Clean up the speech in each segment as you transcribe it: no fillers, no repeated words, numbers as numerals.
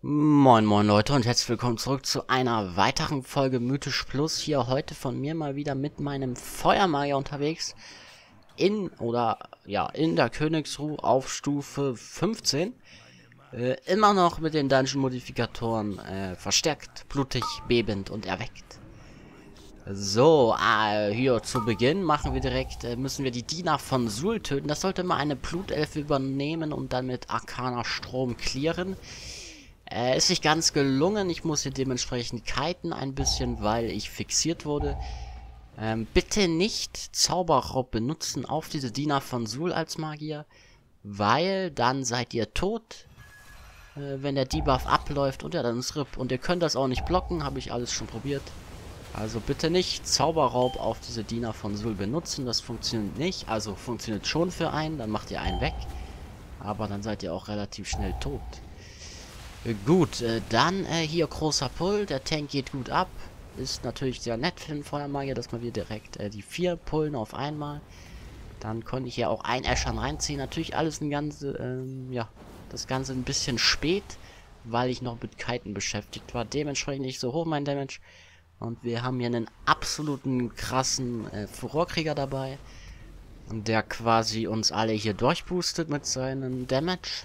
Moin moin Leute und herzlich willkommen zurück zu einer weiteren Folge Mythisch Plus. Hier heute von mir mal wieder mit meinem Feuermagier unterwegs. In der Königsruhe auf Stufe 15. Immer noch mit den Dungeon-Modifikatoren verstärkt, blutig, bebend und erweckt. So, hier zu Beginn müssen wir die Diener von Sul töten. Das sollte mal eine Blutelfe übernehmen und dann mit Arcaner Strom clearen. Ist nicht ganz gelungen. Ich muss hier dementsprechend kiten ein bisschen, weil ich fixiert wurde. Bitte nicht Zauberraub benutzen auf diese Diener von Sul als Magier, weil dann seid ihr tot, wenn der Debuff abläuft und ja, dann ist RIP. Und ihr könnt das auch nicht blocken, habe ich alles schon probiert. Also bitte nicht Zauberraub auf diese Diener von Sul benutzen, das funktioniert nicht. Also funktioniert schon für einen, dann macht ihr einen weg. Aber dann seid ihr auch relativ schnell tot. Gut, dann hier großer Pull, der Tank geht gut ab. Ist natürlich sehr nett für den Feuermagier, dass man wir direkt die 4 pullen auf einmal. Dann konnte ich hier auch ein Eschern reinziehen. Natürlich alles das Ganze ein bisschen spät, weil ich noch mit Kiten beschäftigt war. Dementsprechend nicht so hoch mein Damage. Und wir haben hier einen absoluten krassen Furorkrieger dabei. Der quasi uns alle hier durchboostet mit seinem Damage.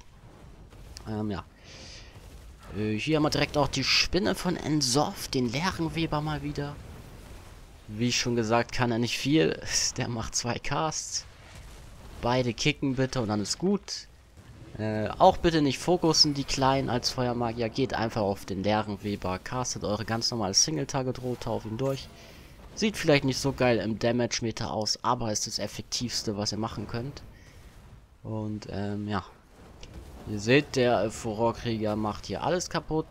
Hier haben wir direkt auch die Spinne von Ensorf, den leeren Weber mal wieder. Wie schon gesagt, kann er nicht viel. Der macht 2 Casts. Beide kicken bitte und dann ist gut. Auch bitte nicht fokussen, die Kleinen als Feuermagier. Geht einfach auf den leeren Weber. Castet eure ganz normale Single-Target-Rote auf ihn durch. Sieht vielleicht nicht so geil im Damage-Meter aus, aber ist das Effektivste, was ihr machen könnt. Und, ja. Ihr seht, der Furorkrieger macht hier alles kaputt.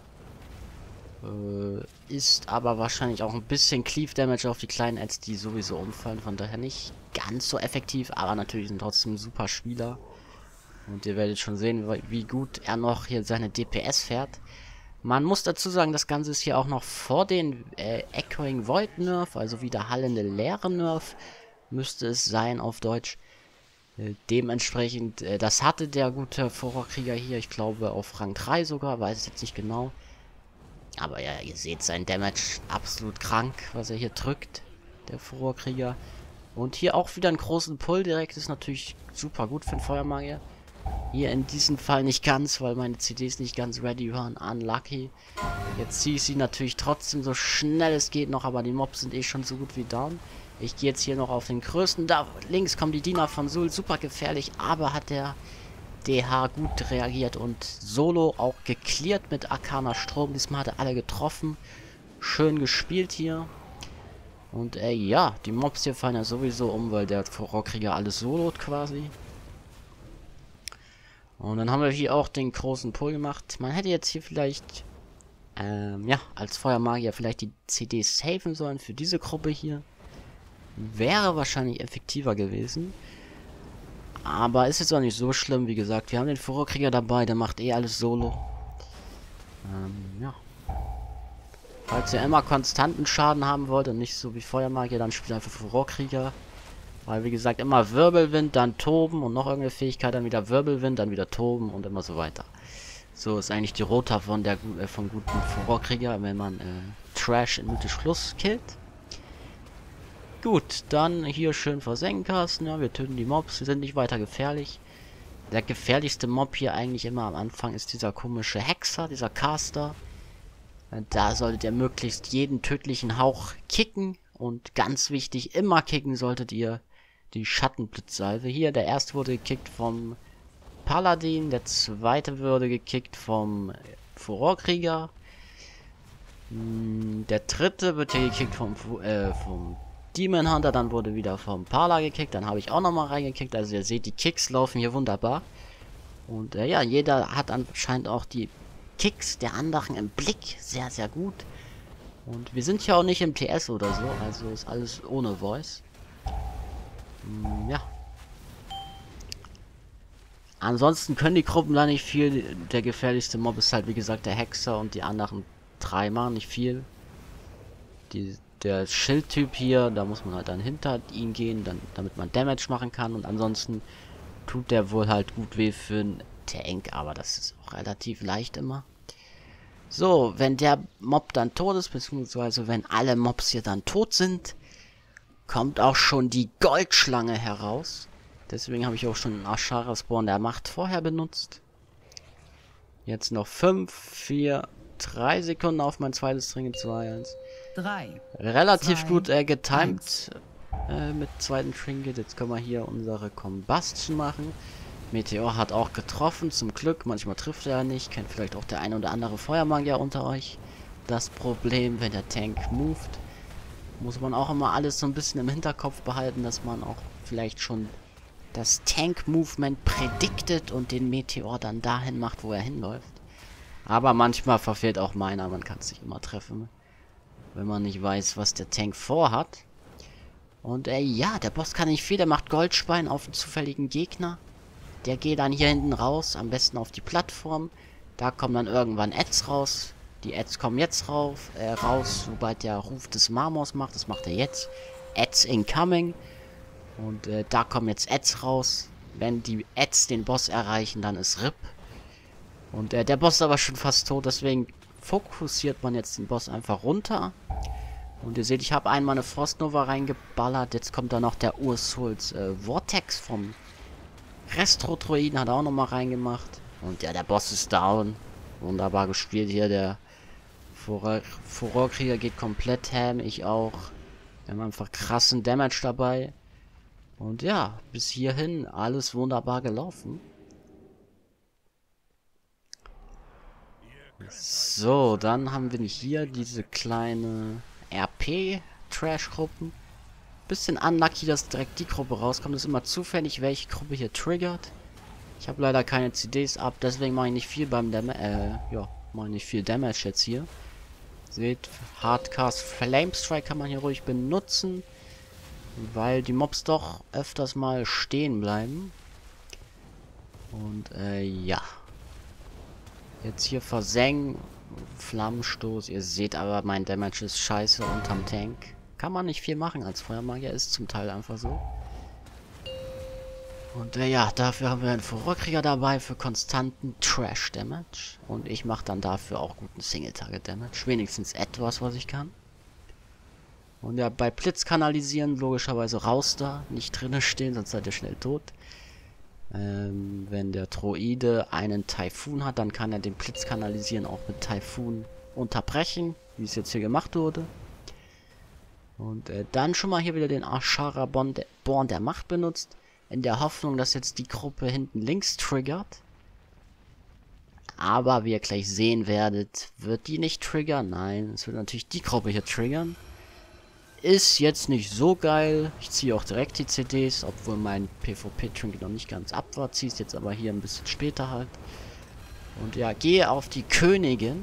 Ist aber wahrscheinlich auch ein bisschen Cleave-Damage auf die kleinen Ads, die sowieso umfallen. Von daher nicht ganz so effektiv, aber natürlich sind trotzdem super Spieler. Und ihr werdet schon sehen, wie gut er noch hier seine DPS fährt. Man muss dazu sagen, das Ganze ist hier auch noch vor den Echoing Void Nerf, also wieder hallende Leere Nerf, müsste es sein auf Deutsch. Dementsprechend, das hatte der gute Furorkrieger hier, ich glaube auf Rang 3 sogar, weiß es jetzt nicht genau. Aber ja, ihr seht sein Damage absolut krank, was er hier drückt, der Furorkrieger. Und hier auch wieder einen großen Pull direkt, ist natürlich super gut für den Feuermagier. Hier in diesem Fall nicht ganz, weil meine CDs nicht ganz ready waren, unlucky. Jetzt ziehe ich sie natürlich trotzdem so schnell es geht noch, aber die Mobs sind eh schon so gut wie down. Ich gehe jetzt hier noch auf den größten. Da links kommen die Diener von Sul. Super gefährlich. Aber hat der DH gut reagiert. Und Solo auch gecleart mit Arcaner Strom. Diesmal hat er alle getroffen. Schön gespielt hier. Und ja, die Mobs hier fallen ja sowieso um, weil der Furorkrieger alles solot quasi. Und dann haben wir hier auch den großen Pull gemacht. Man hätte jetzt hier vielleicht, als Feuermagier vielleicht die CDs safen sollen für diese Gruppe hier. Wäre wahrscheinlich effektiver gewesen. Aber ist jetzt auch nicht so schlimm, wie gesagt. Wir haben den Furorkrieger dabei, der macht eh alles solo. Ja. Falls ihr immer konstanten Schaden haben wollt und nicht so wie Feuermagier, dann spielt einfach Furorkrieger. Weil, wie gesagt, immer Wirbelwind, dann Toben und noch irgendeine Fähigkeit, dann wieder Wirbelwind, dann wieder Toben und immer so weiter. So ist eigentlich die Rota vom guten Furorkrieger, wenn man Trash in Mythisch Plus killt. Gut, dann hier schön Versenken. Ja, wir töten die Mobs, sie sind nicht weiter gefährlich. Der gefährlichste Mob hier eigentlich immer am Anfang ist dieser komische Hexer, dieser Caster. Da solltet ihr möglichst jeden tödlichen Hauch kicken. Und ganz wichtig, immer kicken solltet ihr die Schattenblitzsalve. Hier, der erste wurde gekickt vom Paladin, der zweite wurde gekickt vom Furorkrieger. Der dritte wird hier gekickt vom Demon Hunter, dann wurde wieder vom Parla gekickt, dann habe ich auch nochmal reingekickt, also ihr seht, die Kicks laufen hier wunderbar. Und ja, jeder hat anscheinend auch die Kicks der anderen im Blick, sehr, sehr gut. Und wir sind ja auch nicht im TS oder so, also ist alles ohne Voice. Ja. Ansonsten können die Gruppen da nicht viel, der gefährlichste Mob ist halt wie gesagt der Hexer und die anderen 3 machen nicht viel. Der Schildtyp hier, da muss man halt dann hinter ihn gehen, damit man Damage machen kann. Und ansonsten tut der wohl halt gut weh für einen Tank, aber das ist auch relativ leicht immer. So, wenn der Mob dann tot ist, beziehungsweise wenn alle Mobs hier dann tot sind, kommt auch schon die Goldschlange heraus. Deswegen habe ich auch schon einen Ashara Spawn der Macht vorher benutzt. Jetzt noch 5, 4, 3 Sekunden auf mein zweites Trinken. 2, 1. 3. Relativ 2, gut getimed mit zweiten Trinket. Jetzt können wir hier unsere Combustion machen. Meteor hat auch getroffen, zum Glück. Manchmal trifft er ja nicht. Kennt vielleicht auch der ein oder andere Feuermagier unter euch. Das Problem, wenn der Tank moved, muss man auch immer alles so ein bisschen im Hinterkopf behalten, dass man auch vielleicht schon das Tank-Movement prediktet und den Meteor dann dahin macht, wo er hinläuft. Aber manchmal verfehlt auch meiner, man kann es nicht immer treffen, wenn man nicht weiß, was der Tank vorhat. Und ja, der Boss kann nicht viel, der macht Goldspein auf einen zufälligen Gegner. Der geht dann hier hinten raus, am besten auf die Plattform. Da kommen dann irgendwann Ads raus. Die Ads kommen jetzt raus, sobald der Ruf des Marmors macht. Das macht er jetzt. Ads incoming. Und da kommen jetzt Ads raus. Wenn die Ads den Boss erreichen, dann ist RIP. Und der Boss ist aber schon fast tot, deswegen fokussiert man jetzt den Boss einfach runter. Und ihr seht, ich habe einmal eine Frostnova reingeballert. Jetzt kommt da noch der Ursuls Vortex vom Restro-Droiden, hat er auch nochmal reingemacht. Und ja, der Boss ist down. Wunderbar gespielt hier. Der Furorkrieger geht komplett ham. Ich auch. Wir haben einfach krassen Damage dabei. Und ja, bis hierhin alles wunderbar gelaufen. So, dann haben wir hier diese kleine RP-Trash-Gruppen. Bisschen unlucky, dass direkt die Gruppe rauskommt. Das ist immer zufällig, welche Gruppe hier triggert. Ich habe leider keine CDs ab, deswegen mache ich nicht viel beim Damage, mache ich nicht viel Damage jetzt hier. Seht, Hardcast Flamestrike kann man hier ruhig benutzen, weil die Mobs doch öfters mal stehen bleiben. Und ja. Jetzt hier versenken, Flammenstoß. Ihr seht aber, mein Damage ist scheiße unterm Tank. Kann man nicht viel machen als Feuermagier, ist zum Teil einfach so. Und ja, dafür haben wir einen Furorkrieger dabei für konstanten Trash-Damage. Und ich mache dann dafür auch guten Single-Target-Damage. Wenigstens etwas, was ich kann. Und ja, bei Blitz kanalisieren logischerweise raus da. Nicht drinnen stehen, sonst seid ihr schnell tot. Wenn der Droide einen Taifun hat, dann kann er den Blitz kanalisieren auch mit Taifun unterbrechen, wie es jetzt hier gemacht wurde. Und dann schon mal hier wieder den Ashara Born der Macht benutzt, in der Hoffnung, dass jetzt die Gruppe hinten links triggert. Aber wie ihr gleich sehen werdet, wird die nicht triggern. Nein, es wird natürlich die Gruppe hier triggern. Ist jetzt nicht so geil. Ich ziehe auch direkt die CDs, obwohl mein PvP-Trinket noch nicht ganz ab war. Ziehe es jetzt aber hier ein bisschen später halt. Und ja, gehe auf die Königin.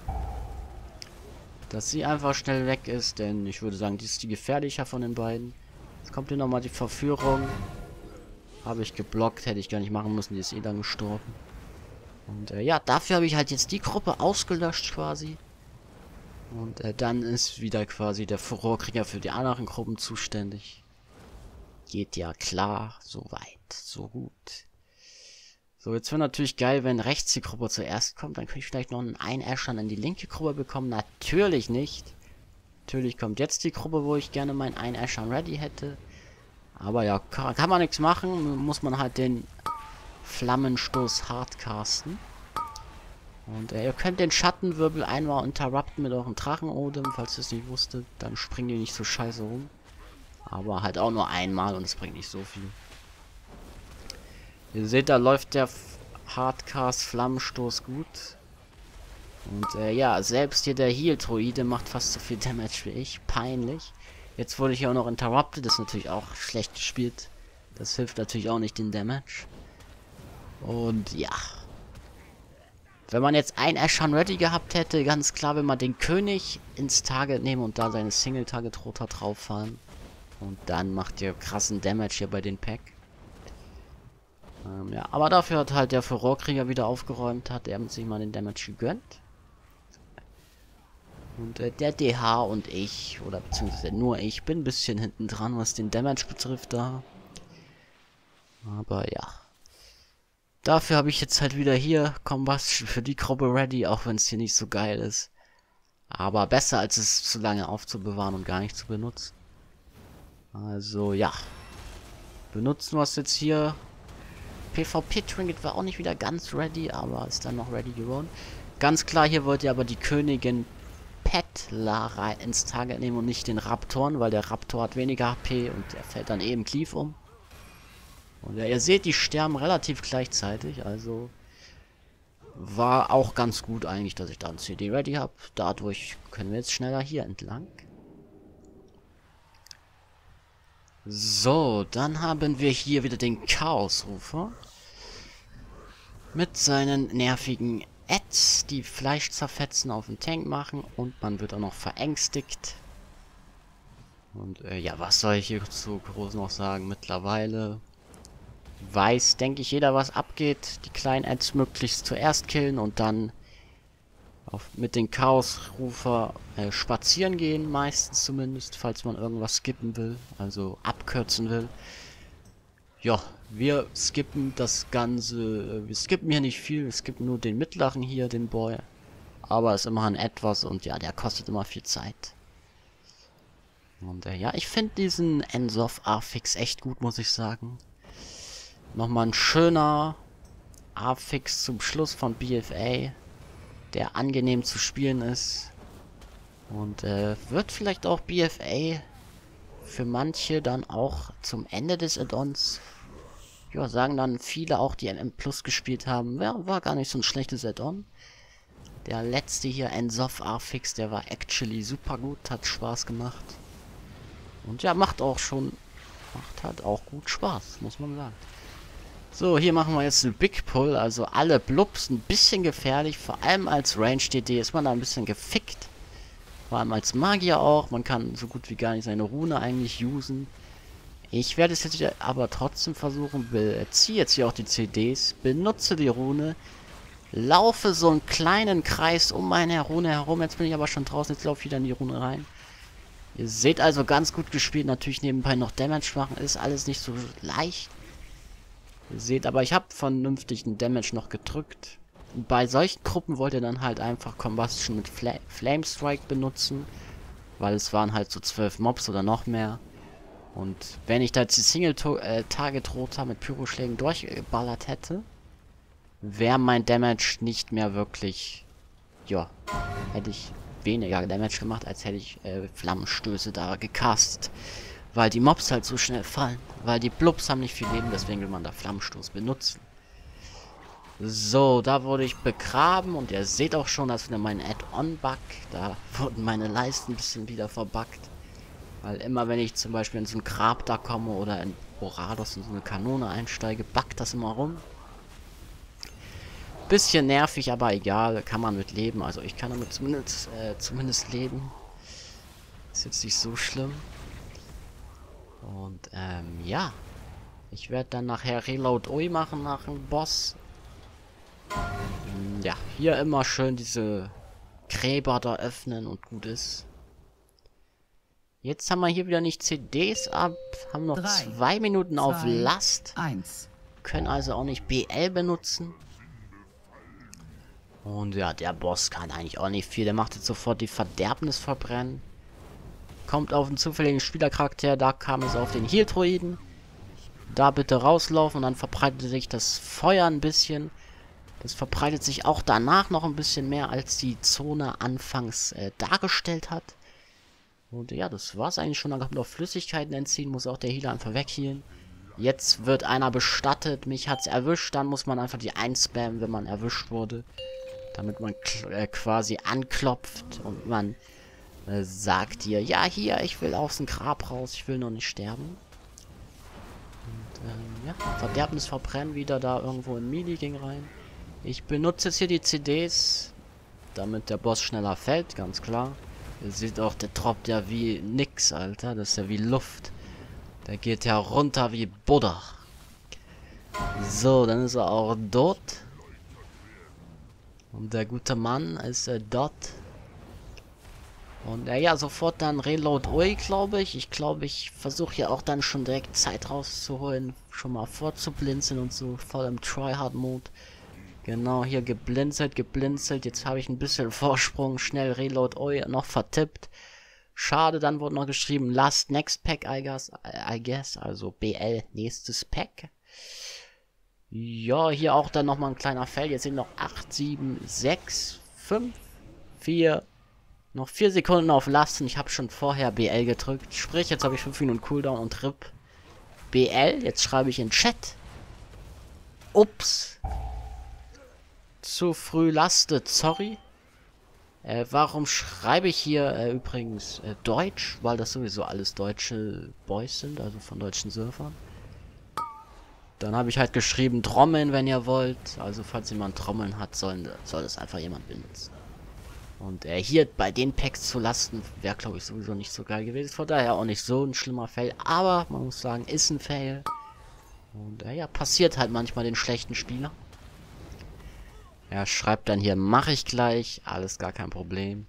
Dass sie einfach schnell weg ist, denn ich würde sagen, die ist die gefährlicher von den beiden. Jetzt kommt hier nochmal die Verführung. Habe ich geblockt, hätte ich gar nicht machen müssen, die ist eh dann gestorben. Und ja, dafür habe ich halt jetzt die Gruppe ausgelöscht quasi. Und dann ist wieder quasi der Furorkrieger für die anderen Gruppen zuständig. Geht ja klar, so weit, so gut. So, jetzt wäre natürlich geil, wenn rechts die Gruppe zuerst kommt. Dann könnte ich vielleicht noch einen Einäschern in die linke Gruppe bekommen. Natürlich nicht. Natürlich kommt jetzt die Gruppe, wo ich gerne meinen Einäschern ready hätte. Aber ja, kann man nichts machen. Muss man halt den Flammenstoß hardcasten. Und ihr könnt den Schattenwirbel einmal interrupten mit eurem Drachenodem, falls ihr es nicht wusstet. Dann springen die nicht so scheiße rum. Aber halt auch nur einmal und es bringt nicht so viel. Ihr seht, da läuft der Hardcast Flammenstoß gut. Und ja, selbst hier der Heal-Droide macht fast so viel Damage wie ich. Peinlich. Jetzt wurde ich hier auch noch interrupted. Das ist natürlich auch schlecht gespielt. Das hilft natürlich auch nicht den Damage. Und ja. Wenn man jetzt ein Ashan ready gehabt hätte, ganz klar, wenn man den König ins Target nehmen und da seine Single-Target-Rotor drauf fahren. Und dann macht ihr krassen Damage hier bei den Pack. Ja, aber dafür hat halt der Furorkrieger wieder aufgeräumt, hat er sich mal den Damage gegönnt. Und der DH und ich, oder beziehungsweise nur ich, bin ein bisschen hinten dran, was den Damage betrifft da. Aber ja. Dafür habe ich jetzt halt wieder hier Combustion für die Gruppe ready, auch wenn es hier nicht so geil ist. Aber besser, als es zu lange aufzubewahren und gar nicht zu benutzen. Also, ja. Benutzen wir es jetzt hier. PvP-Trinket war auch nicht wieder ganz ready, aber ist dann noch ready geworden. Ganz klar, hier wollt ihr aber die Königin Petla ins Target nehmen und nicht den Raptoren, weil der Raptor hat weniger HP und der fällt dann eben Cleave um. Und ja, ihr seht, die sterben relativ gleichzeitig, also war auch ganz gut eigentlich, dass ich da ein CD ready habe. Dadurch können wir jetzt schneller hier entlang. So, dann haben wir hier wieder den Chaosrufer. Mit seinen nervigen Ads, die Fleisch zerfetzen, auf den Tank machen. Und man wird auch noch verängstigt. Und ja, was soll ich hier zu groß noch sagen? Mittlerweile weiß, denke ich, jeder, was abgeht. Die kleinen Ads möglichst zuerst killen und dann mit den Chaosrufer spazieren gehen, meistens zumindest, falls man irgendwas skippen will, also abkürzen will. Ja, wir skippen das Ganze, wir skippen hier nicht viel, wir skippen nur den mittleren hier, den Boy. Aber ist immerhin etwas und ja, der kostet immer viel Zeit. Und ja, ich finde diesen Ensof-Affix echt gut, muss ich sagen. Nochmal ein schöner Affix zum Schluss von BFA, der angenehm zu spielen ist. Und wird vielleicht auch BFA für manche dann auch zum Ende des Add-ons, ja, sagen dann viele auch, die MM Plus gespielt haben, ja, war gar nicht so ein schlechtes Add-on. Der letzte hier, Ensof Affix, der war actually super gut, hat Spaß gemacht. Und ja, macht halt auch gut Spaß, muss man sagen. So, hier machen wir jetzt einen Big Pull, also alle Blubs ein bisschen gefährlich, vor allem als Range-DD ist man da ein bisschen gefickt. Vor allem als Magier auch, man kann so gut wie gar nicht seine Rune eigentlich usen. Ich werde es jetzt aber trotzdem versuchen, ziehe jetzt hier auch die CDs, benutze die Rune, laufe so einen kleinen Kreis um meine Rune herum, jetzt bin ich aber schon draußen, jetzt laufe ich wieder in die Rune rein. Ihr seht also, ganz gut gespielt, natürlich nebenbei noch Damage machen, ist alles nicht so leicht. Ihr seht aber, ich habe vernünftigen Damage noch gedrückt. Und bei solchen Gruppen wollt ihr dann halt einfach Combustion mit Flame Strike benutzen. Weil es waren halt so 12 Mobs oder noch mehr. Und wenn ich da jetzt die Single-Target-Rotor mit Pyroschlägen durchgeballert hätte, wäre mein Damage nicht mehr wirklich... Ja, hätte ich weniger Damage gemacht, als hätte ich Flammenstöße da gecastet. Weil die Mobs halt so schnell fallen. Weil die Blubs haben nicht viel Leben, deswegen will man da Flammenstoß benutzen. So, da wurde ich begraben und ihr seht auch schon, dass wieder mein Add-on-Bug. Da wurden meine Leisten ein bisschen wieder verbuggt. Weil immer wenn ich zum Beispiel in so ein Grab da komme oder in Borados in so eine Kanone einsteige, buggt das immer rum. Bisschen nervig, aber egal, kann man mit leben. Also ich kann damit zumindest leben. Ist jetzt nicht so schlimm. Und ja. Ich werde dann nachher Reload Ui machen nach dem Boss. Ja, hier immer schön diese Gräber da öffnen und gut ist. Jetzt haben wir hier wieder nicht CDs ab. Haben noch 2 Minuten auf Last. Können also auch nicht BL benutzen. Und ja, der Boss kann eigentlich auch nicht viel. Der macht jetzt sofort die Verderbnis verbrennen. Kommt auf einen zufälligen Spielercharakter. Da kam es auf den Heal-Droiden. Da bitte rauslaufen und dann verbreitet sich das Feuer ein bisschen. Das verbreitet sich auch danach noch ein bisschen mehr, als die Zone anfangs dargestellt hat. Und ja, das war's eigentlich schon. Dann kommt noch Flüssigkeiten entziehen, muss auch der Healer einfach weghealen. Jetzt wird einer bestattet, mich hat's erwischt, dann muss man einfach die einspammen, wenn man erwischt wurde. Damit man quasi anklopft und man sagt dir, ja hier, ich will aus dem Grab raus, ich will noch nicht sterben. Und ja, Verderbnis verbrennen wieder da irgendwo in Melee ging rein. Ich benutze jetzt hier die CDs, damit der Boss schneller fällt, ganz klar. Ihr seht auch, der droppt ja wie nix, Alter. Das ist ja wie Luft. Der geht ja runter wie Buddha. So, dann ist er auch dort. Und der gute Mann ist dort. Und ja, sofort dann Reload Ui, glaube ich. Ich glaube, ich versuche hier auch dann schon direkt Zeit rauszuholen. Schon mal vorzublinzeln und so voll im Tryhard-Mode. Genau, hier geblinzelt. Jetzt habe ich ein bisschen Vorsprung. Schnell Reload Ui, noch vertippt. Schade, dann wurde noch geschrieben Last Next Pack, I guess. Also BL, nächstes Pack. Ja, hier auch dann nochmal ein kleiner Fail. Jetzt sind noch 8, 7, 6, 5, 4... Noch 4 Sekunden auf Lasten. Ich habe schon vorher BL gedrückt. Sprich, jetzt habe ich 5 Minuten Cooldown und RIP. BL. Jetzt schreibe ich in Chat. Ups. Zu früh lastet. Sorry. Warum schreibe ich hier übrigens Deutsch? Weil das sowieso alles deutsche Boys sind. Also von deutschen Surfern. Dann habe ich halt geschrieben Trommeln, wenn ihr wollt. Also falls jemand Trommeln hat, soll das einfach jemand benutzen. Und hier bei den Packs zu lasten, wäre glaube ich sowieso nicht so geil gewesen. Von daher auch nicht so ein schlimmer Fail. Aber man muss sagen, ist ein Fail. Und ja, passiert halt manchmal den schlechten Spieler. Er schreibt dann hier, mache ich gleich. Alles gar kein Problem.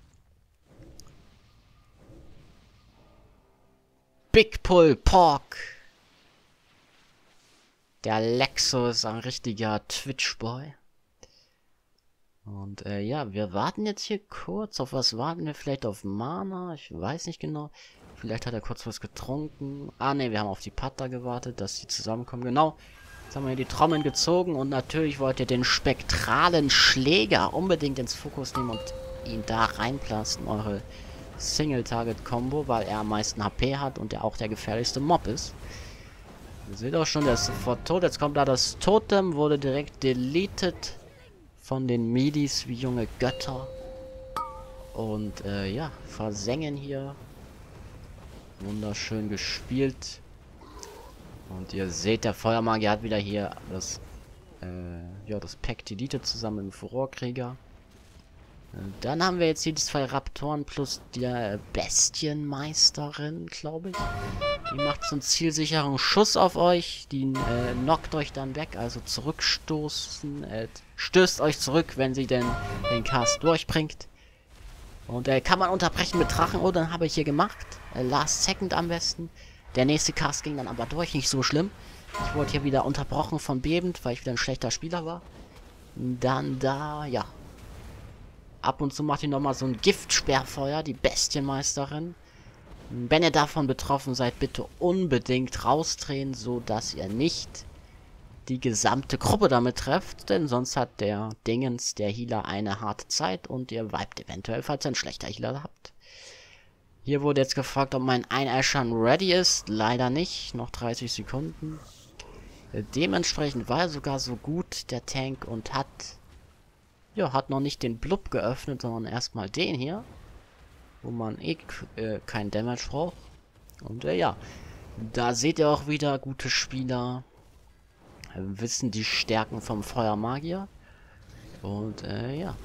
Big Pull Pork. Der Lexo ist ein richtiger Twitch-Boy. Und ja, wir warten jetzt hier kurz. Auf was warten wir? Vielleicht auf Mana? Ich weiß nicht genau. Vielleicht hat er kurz was getrunken. Ah ne, wir haben auf die Pata gewartet, dass sie zusammenkommen. Genau. Jetzt haben wir hier die Trommeln gezogen. Und natürlich wollt ihr den spektralen Schläger unbedingt ins Fokus nehmen und ihn da reinplasten. Eure Single-Target-Combo, weil er am meisten HP hat und er auch der gefährlichste Mob ist. Ihr seht auch schon, der ist sofort tot. Jetzt kommt da das Totem, wurde direkt deleted von den Midis wie junge Götter. Und ja, versengen hier. Wunderschön gespielt. Und ihr seht, der Feuermagier hat wieder hier das ja, das Pack deleted zusammen mit dem Furorkrieger. Dann haben wir jetzt hier die 2 Raptoren plus die Bestienmeisterin, glaube ich. Die macht so einen zielsicheren Schuss auf euch. Die knockt euch dann weg, also zurückstoßen. Stößt euch zurück, wenn sie denn den Cast durchbringt. Und kann man unterbrechen mit Drachen. Oh, dann habe ich hier gemacht. Last Second am besten. Der nächste Cast ging dann aber durch, nicht so schlimm. Ich wurde hier wieder unterbrochen von Bebend, weil ich wieder ein schlechter Spieler war. Dann da, ja. Ab und zu macht ihr nochmal so ein Giftsperrfeuer, die Bestienmeisterin. Wenn ihr davon betroffen seid, bitte unbedingt rausdrehen, so dass ihr nicht die gesamte Gruppe damit trefft, denn sonst hat der Dingens, der Healer, eine harte Zeit und ihr vibet eventuell, falls ihr einen schlechter Healer habt. Hier wurde jetzt gefragt, ob mein Einäschern ready ist. Leider nicht, noch 30 Sekunden. Dementsprechend war er sogar so gut, der Tank, und hat noch nicht den Blub geöffnet, sondern erstmal den hier, wo man kein Damage braucht. Und ja, da seht ihr auch wieder, gute Spieler wissen die Stärken vom Feuermagier. Und ja,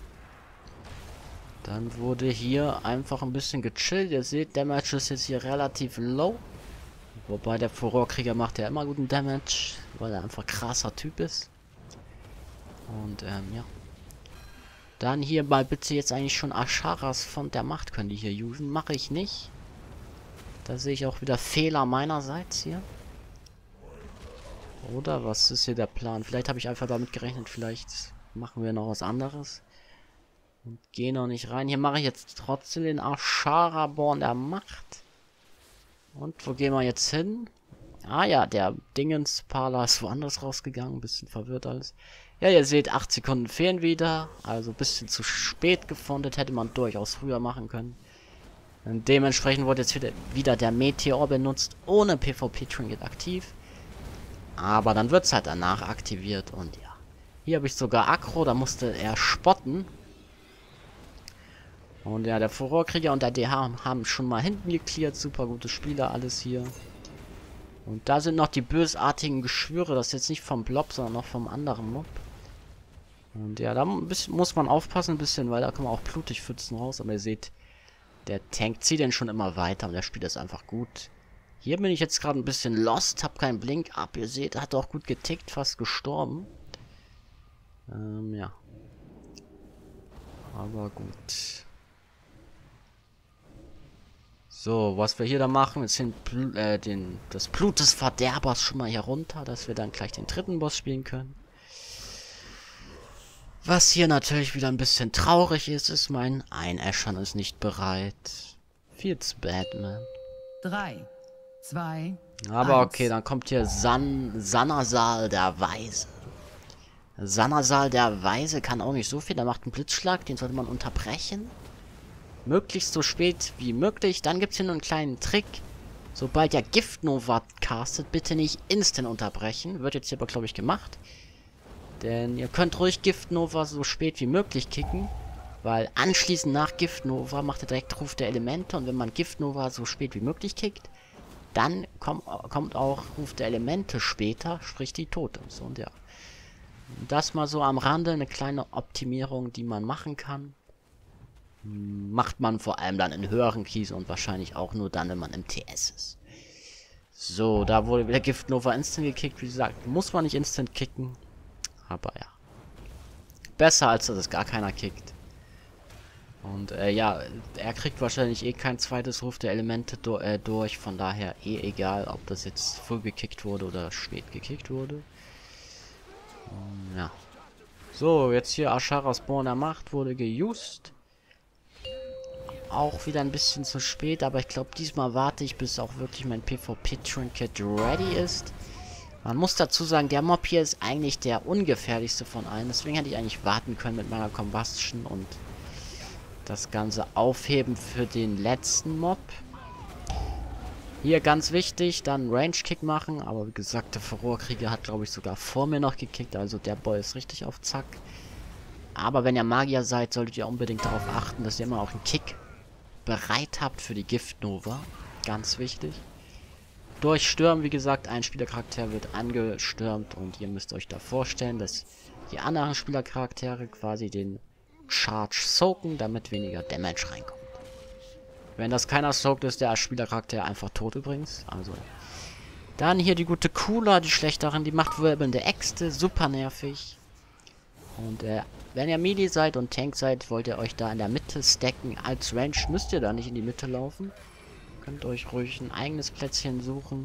dann wurde hier einfach ein bisschen gechillt. Ihr seht, Damage ist jetzt hier relativ low. Wobei der Furorkrieger macht ja immer guten Damage, weil er einfach krasser Typ ist. Und ja. Dann hier mal bitte jetzt eigentlich schon Asharas Font der Macht können die hier usen. Mache ich nicht. Da sehe ich auch wieder Fehler meinerseits hier. Oder was ist hier der Plan? Vielleicht habe ich einfach damit gerechnet, vielleicht machen wir noch was anderes. Und gehen noch nicht rein. Hier mache ich jetzt trotzdem den Ashara-Born der Macht. Und wo gehen wir jetzt hin? Ah ja, der Dingens-Parler ist woanders rausgegangen. Ein bisschen verwirrt alles. Ja, ihr seht, 8 Sekunden fehlen wieder. Also ein bisschen zu spät gefunden. Hätte man durchaus früher machen können. Und dementsprechend wurde jetzt wieder der Meteor benutzt. Ohne PvP-Trinket aktiv. Aber dann wird es halt danach aktiviert. Und ja. Hier habe ich sogar Aggro. Da musste er spotten. Und ja, der Furorkrieger und der DH haben schon mal hinten geklärt. Super gute Spieler, alles hier. Und da sind noch die bösartigen Geschwüre. Das ist jetzt nicht vom Blob, sondern noch vom anderen Mob. Und ja, da muss man aufpassen ein bisschen, weil da kommen auch blutig Pfützen raus. Aber ihr seht, der Tank zieht den schon immer weiter und der spielt das einfach gut. Hier bin ich jetzt gerade ein bisschen lost, hab keinen Blink ab. Ihr seht, hat auch gut getickt, fast gestorben. Ja. Aber gut. So, was wir hier da machen, ist das Blut des Verderbers schon mal hier runter, dass wir dann gleich den dritten Boss spielen können. Was hier natürlich wieder ein bisschen traurig ist, ist mein Einäschern ist nicht bereit. Feels bad, man. 3, 2, Aber 1. okay, dann kommt hier Sanasal der Weise. Sanasal der Weise kann auch nicht so viel. Der macht einen Blitzschlag, den sollte man unterbrechen. Möglichst so spät wie möglich. Dann gibt es hier nur einen kleinen Trick. Sobald der Giftnova castet, bitte nicht instant unterbrechen. Wird jetzt hier aber, glaube ich, gemacht. Denn ihr könnt ruhig Giftnova so spät wie möglich kicken. Weil anschließend nach Giftnova macht er direkt Ruf der Elemente. Und wenn man Giftnova so spät wie möglich kickt, dann kommt auch Ruf der Elemente später, sprich die Totems. Und ja. Das mal so am Rande, eine kleine Optimierung, die man machen kann. Macht man vor allem dann in höheren Keys und wahrscheinlich auch nur dann, wenn man im TS ist. So, da wurde wieder Giftnova instant gekickt. Wie gesagt, muss man nicht instant kicken. Aber ja. Besser, als dass es gar keiner kickt. Und ja, er kriegt wahrscheinlich eh kein zweites Ruf der Elemente durch. Von daher egal, ob das jetzt früh gekickt wurde oder spät gekickt wurde. Ja. So, jetzt hier Asharas Born der Macht wurde geused. Auch wieder ein bisschen zu spät, aber ich glaube, diesmal warte ich, bis auch wirklich mein PvP-Trinket ready ist. Man muss dazu sagen, der Mob hier ist eigentlich der ungefährlichste von allen. Deswegen hätte ich eigentlich warten können mit meiner Combustion und das Ganze aufheben für den letzten Mob. Hier ganz wichtig, dann Range-Kick machen. Aber wie gesagt, der Furorkrieger hat, glaube ich, sogar vor mir noch gekickt. Also der Boy ist richtig auf Zack. Aber wenn ihr Magier seid, solltet ihr unbedingt darauf achten, dass ihr immer auch einen Kick bereit habt für die Giftnova. Ganz wichtig. Durch Stürmen, wie gesagt, ein Spielercharakter wird angestürmt und ihr müsst euch da vorstellen, dass die anderen Spielercharaktere quasi den Charge soaken, damit weniger Damage reinkommt. Wenn das keiner soakt, ist der Spielercharakter einfach tot übrigens. Also. Dann hier die gute Kula, die schlechterin, die macht wirbelnde Äxte, super nervig. Und wenn ihr Melee seid und Tank seid, wollt ihr euch da in der Mitte stacken. Als Range müsst ihr da nicht in die Mitte laufen. Könnt euch ruhig ein eigenes Plätzchen suchen.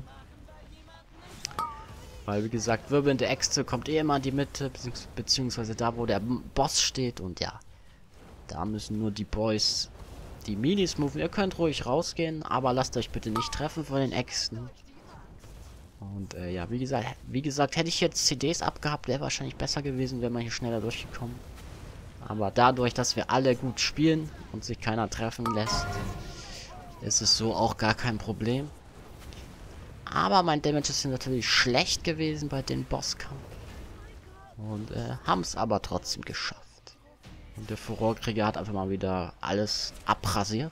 Weil, wie gesagt, wirbelnde Äxte kommt eh immer in die Mitte, beziehungsweise da, wo der Boss steht. Und ja, da müssen nur die Boys die Minis moven. Ihr könnt ruhig rausgehen, aber lasst euch bitte nicht treffen von den Äxten. Und ja, wie gesagt, hätte ich jetzt CDs abgehabt, wäre wahrscheinlich besser gewesen, wäre man hier schneller durchgekommen. Aber dadurch, dass wir alle gut spielen und sich keiner treffen lässt, ist es so auch gar kein Problem. Aber mein Damage ist natürlich schlecht gewesen bei dem Bosskampf. Und haben es aber trotzdem geschafft. Und der Furorkrieger hat einfach mal wieder alles abrasiert.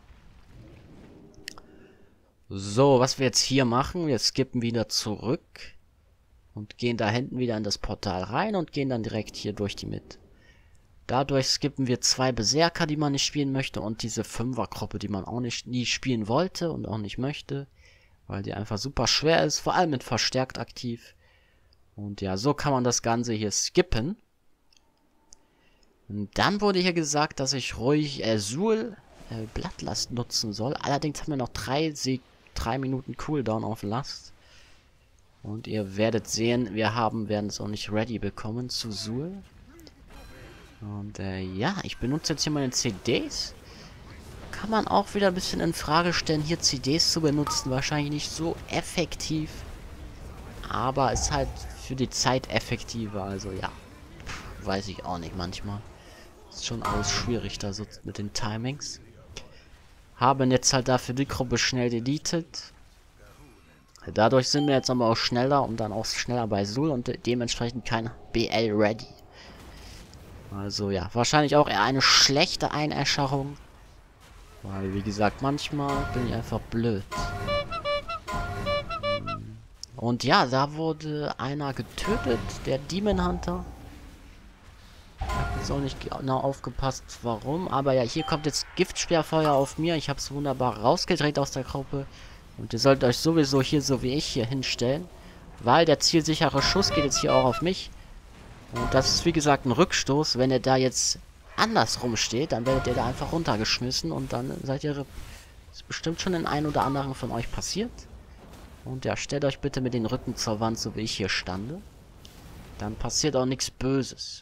So, was wir jetzt hier machen, wir skippen wieder zurück. Und gehen da hinten wieder in das Portal rein und gehen dann direkt hier durch die Mitte. Dadurch skippen wir 2 Berserker, die man nicht spielen möchte, und diese 5er-Gruppe, die man auch nie spielen wollte und auch nicht möchte, weil die einfach super schwer ist, vor allem mit verstärkt aktiv. Und ja, so kann man das Ganze hier skippen. Und dann wurde hier gesagt, dass ich ruhig Azul Blattlast nutzen soll. Allerdings haben wir noch 3 Minuten Cooldown auf Last. Und ihr werdet sehen, wir werden es auch nicht ready bekommen zu Zul. Und ja, ich benutze jetzt hier meine CDs. Kann man auch wieder ein bisschen in Frage stellen, hier CDs zu benutzen. Wahrscheinlich nicht so effektiv. Aber ist halt für die Zeit effektiver. Also ja, weiß ich auch nicht manchmal. Ist schon alles schwierig da so mit den Timings. Haben jetzt halt dafür die Gruppe schnell deleted. Dadurch sind wir jetzt aber auch schneller und dann auch schneller bei Zul und dementsprechend kein BL ready. Also ja, wahrscheinlich auch eher eine schlechte Einäscherung. Weil, wie gesagt, manchmal bin ich einfach blöd. Und ja, da wurde einer getötet, der Demon Hunter. Ich habe jetzt auch nicht genau aufgepasst, warum. Aber ja, hier kommt jetzt Giftsperrfeuer auf mir. Ich habe es wunderbar rausgedreht aus der Gruppe. Und ihr solltet euch sowieso hier, so wie ich, hier hinstellen. Weil der zielsichere Schuss geht jetzt hier auch auf mich. Und das ist wie gesagt ein Rückstoß. Wenn ihr da jetzt andersrum steht, dann werdet ihr da einfach runtergeschmissen und dann seid ihr Ist bestimmt schon den einen oder anderen von euch passiert. Und ja, stellt euch bitte mit den Rücken zur Wand, so wie ich hier stande. Dann passiert auch nichts Böses.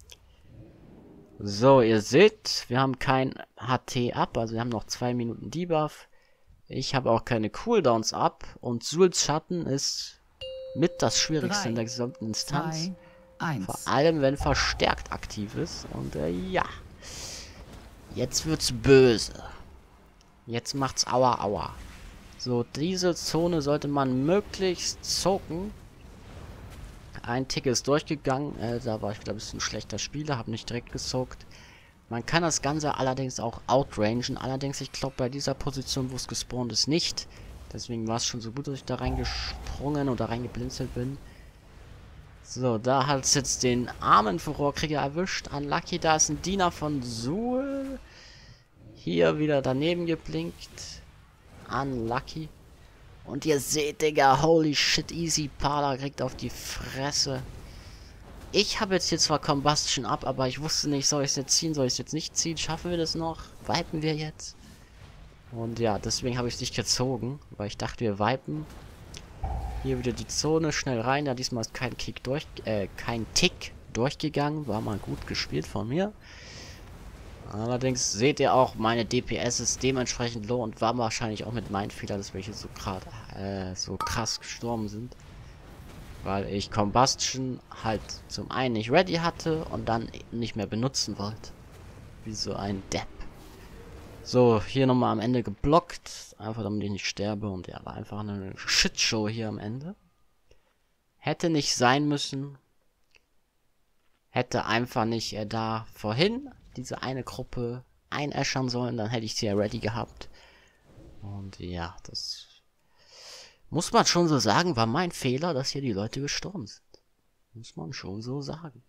So, ihr seht, wir haben kein HT ab, also wir haben noch 2 Minuten Debuff. Ich habe auch keine Cooldowns ab. Und Zuls Schatten ist mit das Schwierigste in der gesamten Instanz. 2, 1. Vor allem, wenn verstärkt aktiv ist. Und ja. Jetzt wird's böse. Jetzt macht's aua aua. So, diese Zone sollte man möglichst zocken. Ein Tick ist durchgegangen. Da war ich wieder ein bisschen schlechter Spieler. Habe nicht direkt gesockt. Man kann das Ganze allerdings auch outrangen. Allerdings, ich glaube, bei dieser Position, wo es gespawnt ist, nicht. Deswegen war es schon so gut, dass ich da reingesprungen oder reingeblinzelt bin. So, da hat es jetzt den armen Furorkrieger erwischt. Unlucky, da ist ein Diener von Zul. Hier wieder daneben geblinkt. Unlucky. Und ihr seht, Digga, holy shit, Easy Parler kriegt auf die Fresse. Ich habe jetzt hier zwar Combustion ab, aber ich wusste nicht, soll ich es jetzt ziehen, soll ich es jetzt nicht ziehen? Schaffen wir das noch? Vipen wir jetzt? Und ja, deswegen habe ich es nicht gezogen, weil ich dachte, wir vipen. Hier wieder die Zone, schnell rein. Ja, diesmal ist kein Tick durchgegangen. War mal gut gespielt von mir. Allerdings seht ihr auch, meine DPS ist dementsprechend low und war wahrscheinlich auch mit meinen Fehlern, dass welche so gerade so krass gestorben sind. Weil ich Combustion halt zum einen nicht ready hatte und dann nicht mehr benutzen wollte. Wie so ein Depp. So, hier nochmal am Ende geblockt. Einfach damit ich nicht sterbe. Und ja, war einfach eine Shitshow hier am Ende. Hätte nicht sein müssen. Hätte einfach nicht da vorhin diese eine Gruppe einäschern sollen. Dann hätte ich sie ja ready gehabt. Und ja, das muss man schon so sagen, war mein Fehler, dass hier die Leute gestorben sind. Muss man schon so sagen.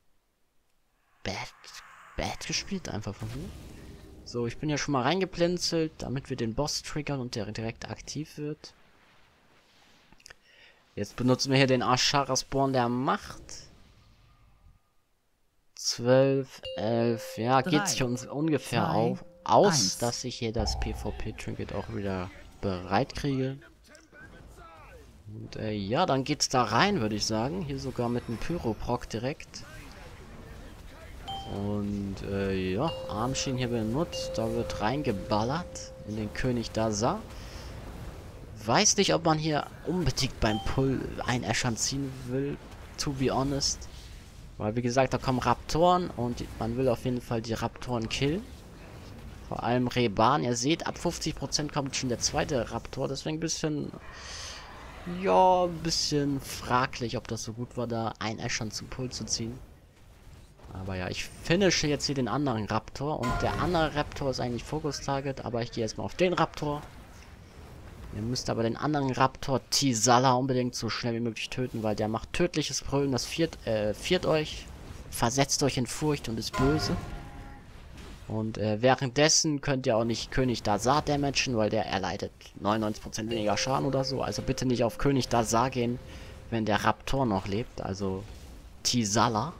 Bad gespielt einfach von mir. So, ich bin ja schon mal reingeplinzelt, damit wir den Boss triggern und der direkt aktiv wird. Jetzt benutzen wir hier den Ashara-Spawn der Macht. 12, 11, ja, 3, geht sich uns ungefähr 2, aus, 1. dass ich hier das PvP-Trinket auch wieder bereit kriege. Und ja, dann geht's da rein, würde ich sagen. Hier sogar mit einem Pyroproc direkt. Und ja, Armschienen hier benutzt. Da wird reingeballert in den König Dazar. Weiß nicht, ob man hier unbedingt beim Pull einäschern ziehen will, to be honest. Weil, wie gesagt, da kommen Raptoren und man will auf jeden Fall die Raptoren killen. Vor allem Reban. Ihr seht, ab 50% kommt schon der zweite Raptor. Deswegen ein bisschen, ja, ein bisschen fraglich, ob das so gut war, da einäschern zum Pull zu ziehen. Aber ja, ich finische jetzt hier den anderen Raptor. Und der andere Raptor ist eigentlich Focus-Target. Aber ich gehe jetzt mal auf den Raptor. Ihr müsst aber den anderen Raptor Tisala unbedingt so schnell wie möglich töten, weil der macht tödliches Brüllen. Das viert euch, versetzt euch in Furcht und ist böse. Und währenddessen könnt ihr auch nicht König Dazar damagen, weil der erleidet 99% weniger Schaden oder so. Also bitte nicht auf König Dazar gehen, wenn der Raptor noch lebt. Also Tisala.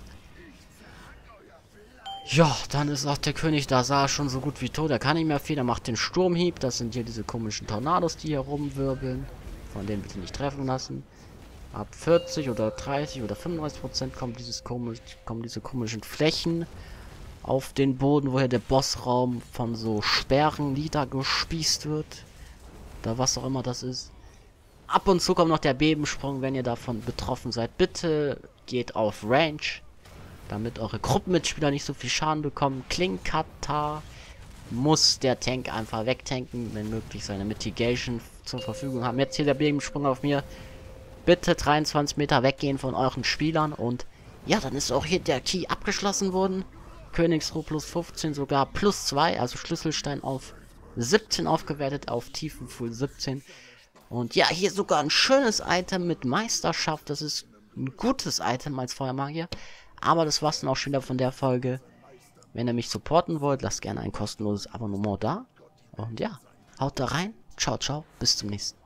Ja, dann ist auch der König Dazar schon so gut wie tot. Er kann nicht mehr viel. Er macht den Sturmhieb. Das sind hier diese komischen Tornados, die hier rumwirbeln. Von denen bitte nicht treffen lassen. Ab 40 oder 30 oder 35% kommen diese komischen Flächen auf den Boden, woher der Bossraum von so Sperren niedergespießt wird. Oder was auch immer das ist. Ab und zu kommt noch der Bebensprung, wenn ihr davon betroffen seid. Bitte geht auf Range, damit eure Gruppenmitspieler nicht so viel Schaden bekommen. Klinkata muss der Tank einfach wegtanken, wenn möglich seine Mitigation zur Verfügung haben. Jetzt hier der Bebensprung auf mir. Bitte 23 Meter weggehen von euren Spielern. Und ja, dann ist auch hier der Key abgeschlossen worden. Königsruhe plus 15, sogar plus 2, also Schlüsselstein auf 17 aufgewertet, auf Tiefenfuhl 17. Und ja, hier sogar ein schönes Item mit Meisterschaft. Das ist ein gutes Item als Feuermagier. Aber das war's dann auch schon wieder von der Folge. Wenn ihr mich supporten wollt, lasst gerne ein kostenloses Abonnement da. Und ja, haut da rein. Ciao, ciao. Bis zum nächsten Mal.